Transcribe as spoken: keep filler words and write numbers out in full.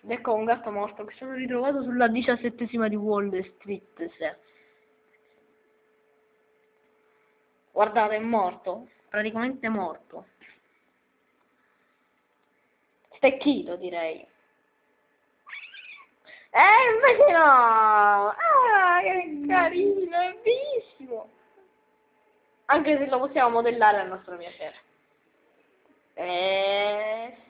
Ecco un gatto morto che sono ritrovato sulla diciassettesima di Wall Street. Se. Guardate, è morto, praticamente morto. Stecchito, direi. Eh, invece no! Ah, che carino, è bellissimo! Anche se lo possiamo modellare al nostro piacere. Eh...